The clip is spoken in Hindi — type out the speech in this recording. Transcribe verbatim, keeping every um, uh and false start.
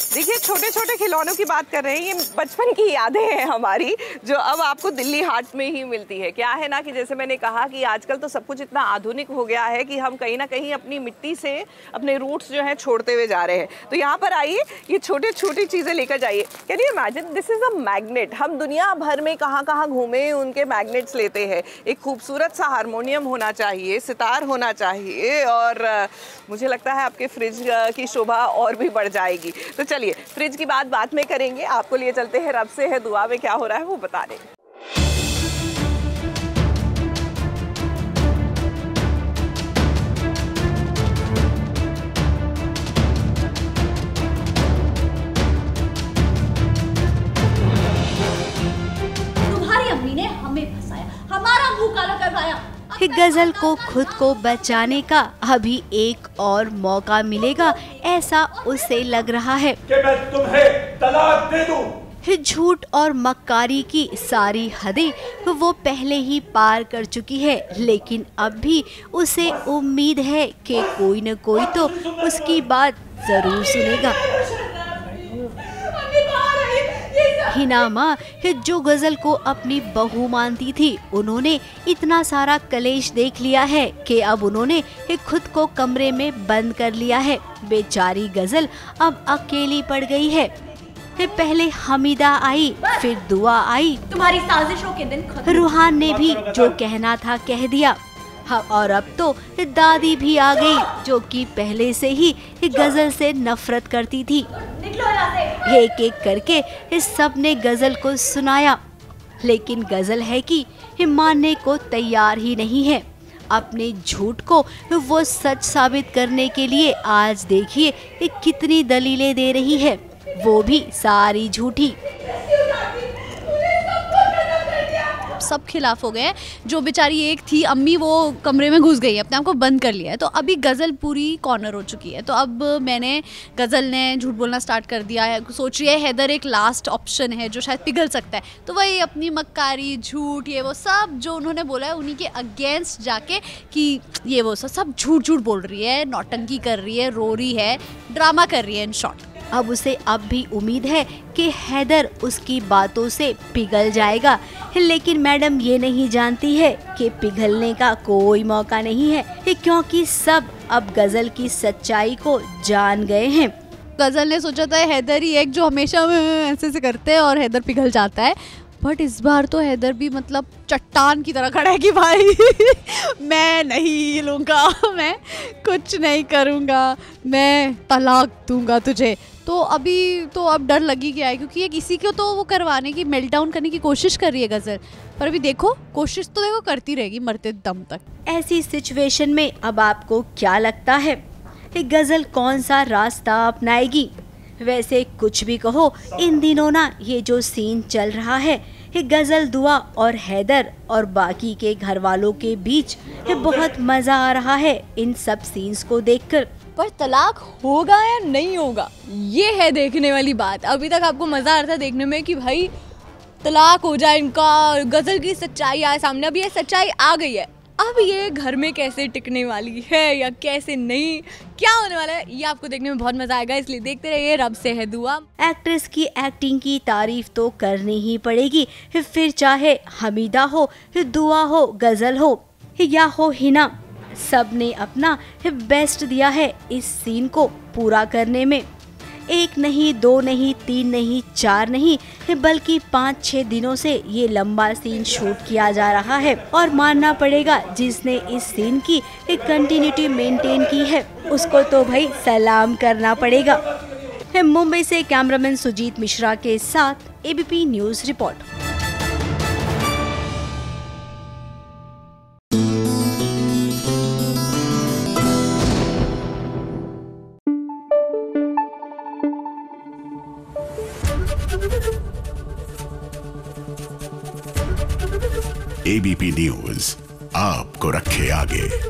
देखिए, छोटे छोटे खिलौनों की बात कर रहे हैं, ये बचपन की यादें हैं हमारी, जो अब आपको दिल्ली हाट में ही मिलती है। क्या है ना कि जैसे मैंने कहा कि आजकल तो सब कुछ इतना आधुनिक हो गया है कि हम कहीं ना कहीं अपनी मिट्टी से अपने रूट्स जो हैं छोड़ते हुए जा रहे हैं। तो यहाँ पर आइए, ये छोटी छोटी चीज़ें लेकर जाइए। Can you imagine, this is a magnet. हम दुनिया भर में कहाँ कहाँ घूमे, उनके मैग्नेट्स लेते हैं। एक खूबसूरत सा हारमोनियम होना चाहिए, सितार होना चाहिए, और मुझे लगता है आपके फ्रिज की शोभा और भी बढ़ जाएगी। तो चलिए, फ्रिज की बात बाद में करेंगे, आपको लिए चलते हैं रब से है दुआ में क्या हो रहा है वो बता दें। तुम्हारी अम्मी ने हमें फंसाया, हमारा मुंह काला करवाया। गजल को खुद को बचाने का अभी एक और मौका मिलेगा, ऐसा उसे लग रहा है कि मैं तुम्हें तलाक दे दूं। झूठ और मक्कारी की सारी हदें वो पहले ही पार कर चुकी है, लेकिन अब भी उसे उम्मीद है कि कोई न कोई तो उसकी बात जरूर सुनेगा। हिना माँ, जो गजल को अपनी बहू मानती थी, उन्होंने इतना सारा कलेश देख लिया है कि अब उन्होंने खुद को कमरे में बंद कर लिया है। बेचारी गजल अब अकेली पड़ गई है। पहले हमीदा आई, फिर दुआ आई, तुम्हारी साजिशों के दिन खत्म। रूहान ने भी जो कहना था कह दिया, हाँ, और अब तो दादी भी आ गई, जो कि पहले से ही गजल से नफरत करती थी। एक एक करके सब ने गजल को सुनाया, लेकिन गजल है कि मानने को तैयार ही नहीं है। अपने झूठ को वो सच साबित करने के लिए आज देखिए कितनी दलीलें दे रही है, वो भी सारी झूठी। सब खिलाफ हो गए हैं। जो बेचारी एक थी अम्मी, वो कमरे में घुस गई है, अपने आप को बंद कर लिया है। तो अभी गज़ल पूरी कॉर्नर हो चुकी है। तो अब मैंने गज़ल ने झूठ बोलना स्टार्ट कर दिया है। सोच रही है हैदर एक लास्ट ऑप्शन है जो शायद पिघल सकता है। तो वही अपनी मक्कारी, झूठ, ये वो सब जो उन्होंने बोला है उन्हीं के अगेंस्ट जाके कि ये वो सब सब झूठ झूठ बोल रही है, नौटंकी कर रही है, रो रही है, ड्रामा कर रही है इन शॉर्ट। अब उसे अब भी उम्मीद है कि हैदर उसकी बातों से पिघल जाएगा, लेकिन मैडम ये नहीं जानती है कि पिघलने का कोई मौका नहीं है, क्योंकि सब अब गजल की सच्चाई को जान गए हैं। गजल ने सोचा था हैदर ही एक जो हमेशा ऐसे ऐसे करते हैं और हैदर पिघल जाता है, बट इस बार तो हैदर भी मतलब चट्टान की तरह खड़ा है कि भाई मैं नहीं हिलूंगा, मैं कुछ नहीं करूंगा, मैं तलाक दूंगा तुझे। तो अभी तो अब डर लगी गया है, क्योंकि ये किसी को तो वो करवाने की, मेल्ट डाउन करने की कोशिश कर रही है गजल, पर अभी देखो कोशिश तो देखो करती रहेगी मरते दम तक। ऐसी सिचुएशन में अब आपको क्या लगता है कि गजल कौन सा रास्ता अपनाएगी? वैसे कुछ भी कहो, इन दिनों ना ये जो सीन चल रहा है, ये गजल, दुआ और हैदर और बाकी के घर वालों के बीच ये बहुत मजा आ रहा है इन सब सीन्स को देखकर। पर तलाक होगा या नहीं होगा, ये है देखने वाली बात। अभी तक आपको मजा आ रहा था देखने में कि भाई तलाक हो जाए इनका, गजल की सच्चाई आए सामने। अब ये सच्चाई आ गई है, अब ये घर में कैसे टिकने वाली है या कैसे नहीं, क्या होने वाला है, ये आपको देखने में बहुत मजा आएगा, इसलिए देखते रहिए रब से है दुआ। एक्ट्रेस की एक्टिंग की तारीफ तो करनी ही पड़ेगी, फिर चाहे हमीदा हो, दुआ हो, गजल हो या हो हिना, सब ने अपना बेस्ट दिया है इस सीन को पूरा करने में। एक नहीं, दो नहीं, तीन नहीं, चार नहीं, बल्कि पाँच छः दिनों से ये लंबा सीन शूट किया जा रहा है, और मानना पड़ेगा जिसने इस सीन की एक कंटिन्यूटी मेंटेन की है उसको तो भाई सलाम करना पड़ेगा। मुंबई से कैमरामैन सुजीत मिश्रा के साथ ABP news report. ABP news आपको रखे आगे।